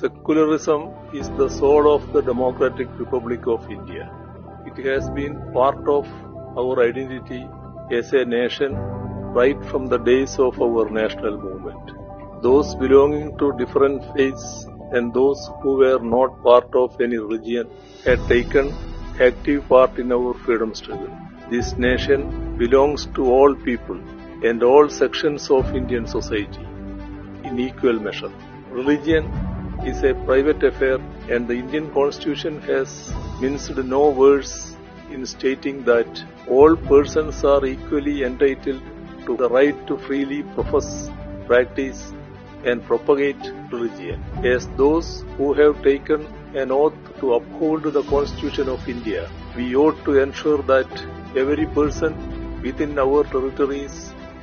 Secularism is the soul of the Democratic Republic of India. It has been part of our identity as a nation right from the days of our national movement. Those belonging to different faiths and those who were not part of any religion had taken active part in our freedom struggle. This nation belongs to all people and all sections of Indian society in equal measure. Religion is a private affair, and the Indian Constitution has minced no words in stating that all persons are equally entitled to the right to freely profess, practice, and propagate religion. As those who have taken an oath to uphold the Constitution of India, we ought to ensure that every person within our territories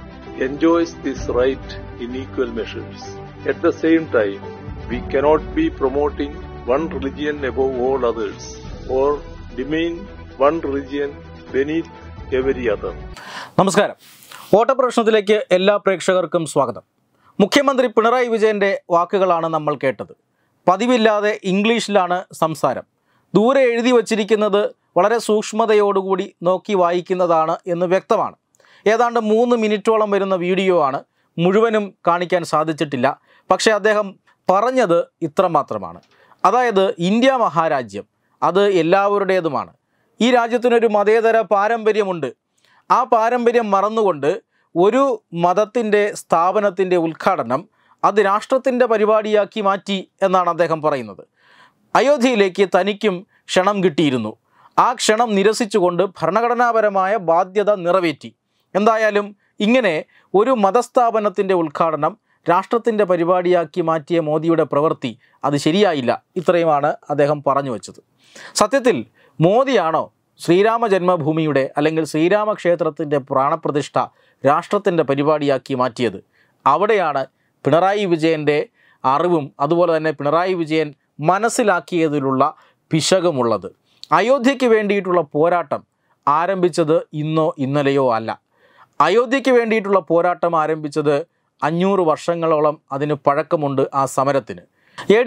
enjoys this right in equal measures. At the same time, we cannot be promoting one religion above all others or demean one religion beneath every other. നമസ്കാരം. ഓട്ടപ്രശ്നത്തിലേക്ക് എല്ലാ പ്രേക്ഷകർക്കും സ്വാഗതം. മുഖ്യമന്ത്രി പിണറായി വിജയൻ്റെ വാക്കുകളാണ് നമ്മൾ കേട്ടത്. പതിവില്ലാതെ ഇംഗ്ലീഷിലാണ് സംസാരം. ദൂരെ എഴുതി വച്ചിരിക്കുന്നത് വളരെ സൂക്ഷ്മതയോടുകൂടി നോക്കി വായിക്കുന്നതാണ് എന്ന് വ്യക്തമാണ്. ഏതാണ്ട് 3 മിനിറ്റോളം വരുന്ന വീഡിയോ ആണ്. മുഴുവനും കാണിക്കാൻ സാധിച്ചിട്ടില്ല. പക്ഷേ അദ്ദേഹം പറഞ്ഞത് ഇത്രമാത്രമാണ്. അതായത് ഇന്ത്യ മഹാരാജ്യം അത് എല്ലാവരുടേതുമാണ്. ഈ രാജ്യത്തിനൊരു മതേതര പാരമ്പര്യമുണ്ട്. ആ പാരമ്പര്യം മറന്നുകൊണ്ട് ഒരു മതത്തിൻ്റെ സ്ഥാപനത്തിൻ്റെ ഉദ്ഘാടനം അത് രാഷ്ട്രത്തിൻ്റെ പരിപാടിയാക്കി മാറ്റി എന്നാണ് അദ്ദേഹം പറയുന്നത്. അയോധ്യയിലേക്ക് തനിക്കും ക്ഷണം കിട്ടിയിരുന്നു. ആ ക്ഷണം നിരസിച്ചുകൊണ്ട് ഭരണഘടനാപരമായ ബാധ്യത നിറവേറ്റി. എന്തായാലും ഇങ്ങനെ ഒരു മതസ്ഥാപനത്തിൻ്റെ ഉദ്ഘാടനം രാഷ്ട്രത്തിൻ്റെ പരിപാടിയാക്കി മാറ്റിയ മോദിയുടെ പ്രവൃത്തി അത് ശരിയായില്ല. ഇത്രയുമാണ് അദ്ദേഹം പറഞ്ഞു വച്ചത്. സത്യത്തിൽ മോദിയാണോ ശ്രീരാമ ജന്മഭൂമിയുടെ അല്ലെങ്കിൽ ശ്രീരാമക്ഷേത്രത്തിൻ്റെ പ്രാണപ്രതിഷ്ഠ രാഷ്ട്രത്തിൻ്റെ പരിപാടിയാക്കി മാറ്റിയത്? അവിടെയാണ് പിണറായി വിജയൻ്റെ അറിവും അതുപോലെ തന്നെ പിണറായി വിജയൻ മനസ്സിലാക്കിയതിലുള്ള പിശകുമുള്ളത്. അയോധ്യയ്ക്ക് വേണ്ടിയിട്ടുള്ള പോരാട്ടം ആരംഭിച്ചത് ഇന്നോ ഇന്നലെയോ അല്ല. അയോധ്യയ്ക്ക് വേണ്ടിയിട്ടുള്ള പോരാട്ടം ആരംഭിച്ചത് 500 വർഷങ്ങളോളം അതിന് പഴക്കമുണ്ട് ആ സമരത്തിന്. AD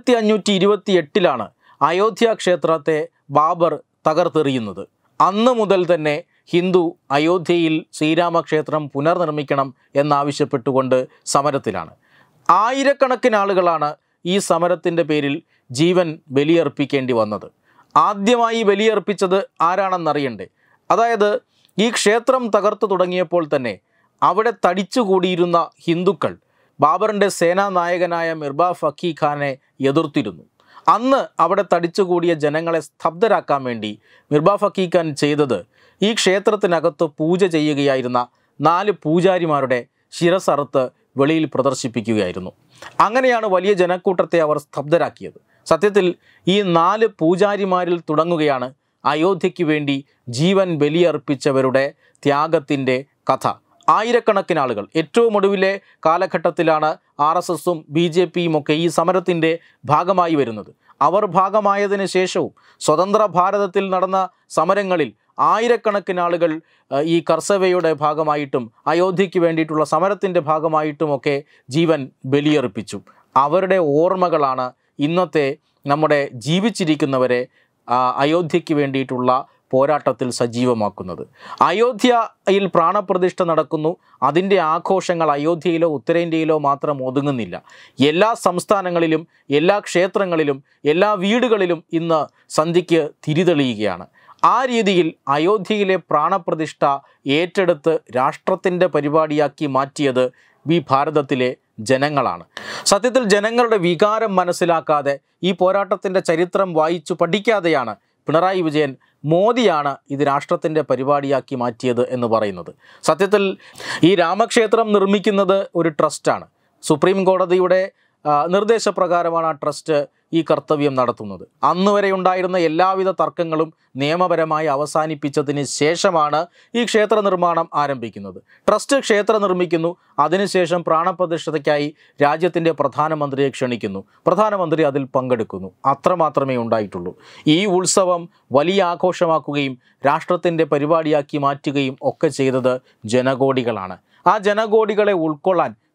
1528 അയോധ്യ ക്ഷേത്രത്തെ ബാബർ തകർത്തെറിയുന്നത്. അന്ന് മുതൽ തന്നെ ഹിന്ദു അയോധ്യയിൽ ശ്രീരാമക്ഷേത്രം പുനർനിർമ്മിക്കണം എന്നാവശ്യപ്പെട്ടുകൊണ്ട് സമരത്തിലാണ്. ആയിരക്കണക്കിന് ആളുകളാണ് ഈ സമരത്തിൻ്റെ പേരിൽ ജീവൻ ബലിയർപ്പിക്കേണ്ടി വന്നത്. ആദ്യമായി ബലിയർപ്പിച്ചത് ആരാണെന്നറിയണ്ടേ? അതായത് ഈ ക്ഷേത്രം തകർത്തു തുടങ്ങിയപ്പോൾ തന്നെ അവിടെ തടിച്ചുകൂടിയിരുന്ന ഹിന്ദുക്കൾ ബാബറിൻ്റെ സേനാനായകനായ മിർബ ഫക്കി ഖാനെ എതിർത്തിരുന്നു. അന്ന് അവിടെ തടിച്ചുകൂടിയ ജനങ്ങളെ സ്തബ്ധരാക്കാൻ വേണ്ടി മിർബ ഫക്കി ഖാൻ ചെയ്തത് ഈ ക്ഷേത്രത്തിനകത്ത് പൂജ ചെയ്യുകയായിരുന്ന 4 പൂജാരിമാരുടെ ശിരസറുത്ത് വെളിയിൽ പ്രദർശിപ്പിക്കുകയായിരുന്നു. അങ്ങനെയാണ് വലിയ ജനക്കൂട്ടത്തെ അവർ സ്തബ്ധരാക്കിയത്. സത്യത്തിൽ ഈ 4 പൂജാരിമാരിൽ തുടങ്ങുകയാണ് അയോധ്യയ്ക്ക് വേണ്ടി ജീവൻ ബലിയർപ്പിച്ചവരുടെ ത്യാഗത്തിൻ്റെ കഥ. ആയിരക്കണക്കിന് ആളുകൾ ഏറ്റവും ഒടുവിലെ കാലഘട്ടത്തിലാണ് RSSും BJPയും ഒക്കെ ഈ സമരത്തിൻ്റെ ഭാഗമായി വരുന്നത്. അവർ ഭാഗമായതിനു ശേഷവും സ്വതന്ത്ര ഭാരതത്തിൽ നടന്ന സമരങ്ങളിൽ ആയിരക്കണക്കിന് ആളുകൾ ഈ കർസവയുടെ ഭാഗമായിട്ടും അയോധ്യയ്ക്ക് വേണ്ടിയിട്ടുള്ള സമരത്തിൻ്റെ ഭാഗമായിട്ടുമൊക്കെ ജീവൻ ബലിയർപ്പിച്ചു. അവരുടെ ഓർമ്മകളാണ് ഇന്നത്തെ നമ്മുടെ ജീവിച്ചിരിക്കുന്നവരെ അയോധ്യയ്ക്ക് വേണ്ടിയിട്ടുള്ള പോരാട്ടത്തിൽ സജീവമാക്കുന്നത്. അയോധ്യയിൽ പ്രാണപ്രതിഷ്ഠ നടക്കുന്നു. അതിൻ്റെ ആഘോഷങ്ങൾ അയോധ്യയിലോ ഉത്തരേന്ത്യയിലോ മാത്രം ഒതുങ്ങുന്നില്ല. എല്ലാ സംസ്ഥാനങ്ങളിലും എല്ലാ ക്ഷേത്രങ്ങളിലും എല്ലാ വീടുകളിലും ഇന്ന് സന്ധ്യയ്ക്ക് തിരിതെളിയുകയാണ്. ആ രീതിയിൽ അയോധ്യയിലെ പ്രാണപ്രതിഷ്ഠ ഏറ്റെടുത്ത് രാഷ്ട്രത്തിൻ്റെ പരിപാടിയാക്കി മാറ്റിയത് ഈ ഭാരതത്തിലെ ജനങ്ങളാണ്. സത്യത്തിൽ ജനങ്ങളുടെ വികാരം മനസ്സിലാക്കാതെ ഈ പോരാട്ടത്തിൻ്റെ ചരിത്രം വായിച്ചു പഠിക്കാതെയാണ് പിണറായി വിജയൻ മോദിയാണ് ഇത് രാഷ്ട്രത്തിൻ്റെ പരിപാടിയാക്കി മാറ്റിയത് എന്ന് പറയുന്നത്. സത്യത്തിൽ ഈ രാമക്ഷേത്രം നിർമ്മിക്കുന്നത് ഒരു ട്രസ്റ്റാണ്. സുപ്രീം കോടതിയുടെ നിർദ്ദേശപ്രകാരമാണ് ആ ട്രസ്റ്റ് ഈ കർത്തവ്യം നടത്തുന്നത്. അന്ന് വരെ ഉണ്ടായിരുന്ന എല്ലാവിധ തർക്കങ്ങളും നിയമപരമായി അവസാനിപ്പിച്ചതിന് ശേഷമാണ് ഈ ക്ഷേത്ര നിർമ്മാണം ആരംഭിക്കുന്നത്. ട്രസ്റ്റ് ക്ഷേത്രം നിർമ്മിക്കുന്നു. അതിനുശേഷം പ്രാണപ്രതിഷ്ഠയ്ക്കായി രാജ്യത്തിൻ്റെ പ്രധാനമന്ത്രിയെ ക്ഷണിക്കുന്നു. പ്രധാനമന്ത്രി അതിൽ പങ്കെടുക്കുന്നു. അത്രമാത്രമേ ഉണ്ടായിട്ടുള്ളൂ. ഈ ഉത്സവം വലിയ ആഘോഷമാക്കുകയും രാഷ്ട്രത്തിൻ്റെ പരിപാടിയാക്കി മാറ്റുകയും ഒക്കെ ചെയ്തത് ജനകോടികളാണ്. ആ ജനകോടികളെ ഉൾക്കൊള്ളാൻ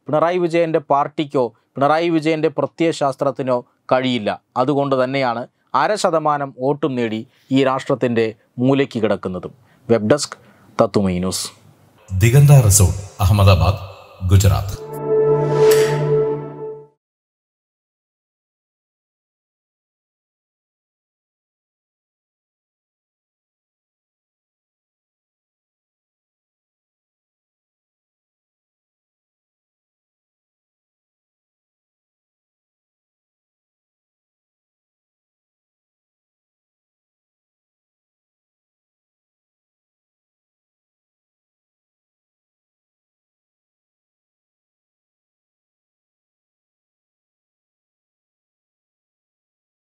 പിണറായി വിജയൻ്റെ പാർട്ടിക്കോ പിണറായി വിജയൻ്റെ പ്രത്യയശാസ്ത്രത്തിനോ കഴിയില്ല. അതുകൊണ്ട് തന്നെയാണ് 0.5% വോട്ടും നേടി ഈ രാഷ്ട്രത്തിൻ്റെ മൂലയ്ക്ക് കിടക്കുന്നതും. വെബ് ഡെസ്ക് തത്തുമൈ ന്യൂസ്. ദിഗന്ത റിസോർട്ട്, അഹമ്മദാബാദ്, ഗുജറാത്ത്.